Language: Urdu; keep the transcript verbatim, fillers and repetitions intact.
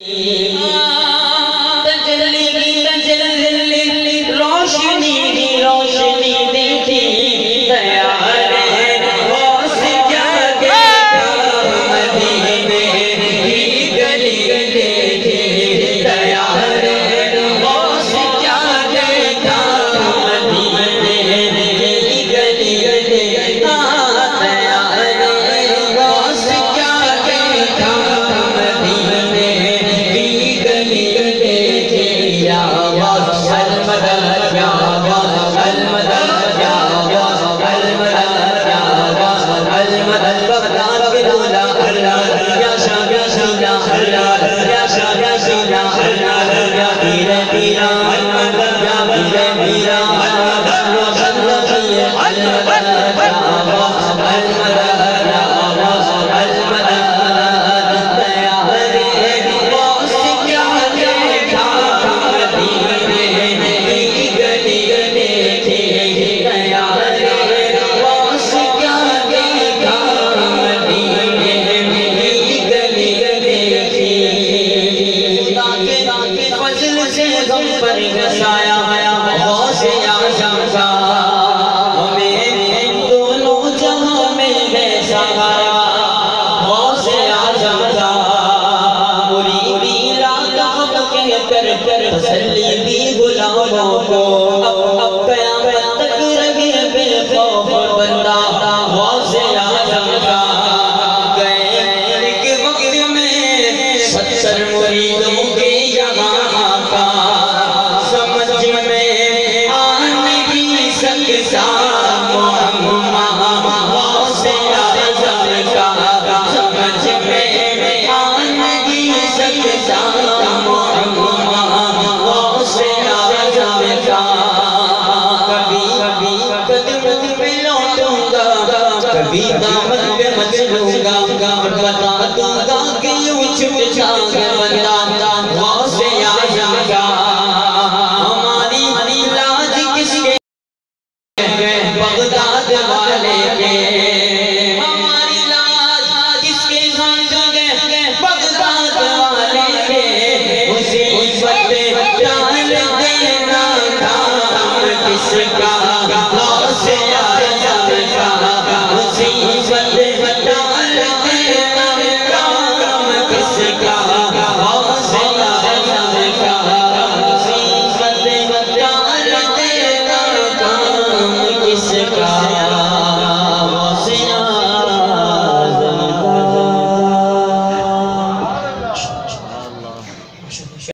تجلی تجلی روشنی روشنی دیکھی تیار غوث جاگے مدینے کی گلی دیکھی تیار غوث جاگے مدینے کی گلی دیکھی تیار غوث جاگے مدینے کی گلی دیکھی یا غوث المدد یا غوث المدد یا غوث المدد یا غوث المدد بغداد کے مولا اللہ یا شاہ یا سینا اللہ یا شاہ یا سینا اللہ یا پیر پیرا المدد یا پیر پیرا المدد روشن روشن المدد یا غوث المدد یا غوث المدد تسلی بھی غلاموں کو اب قیامت تک رہے بے خوف بندہ غوث اعظم کا گئے ایک وقت میں ستر مریدوں کے یہاں آقا سمجھ میں آنے کی سکتا محمد غوث اعظم کا سمجھ میں آنے کی سکتا کبھی دامن پہ مچلوں گا بتا دوں گا کہ یوں چھپ جاگ بندہ غوث اعظم کا ہماری لاج کس کے بغداد والے کے ہماری لاج کس کے سمجھوگے بغداد والے کے اسی عزت ڈال دینا کام کس کا غوث اعظم کا مصیبت ڈال دینا کام کس کا غوث اعظم کا مصیبت ڈال دینا کام کس کا غوث اعظم کا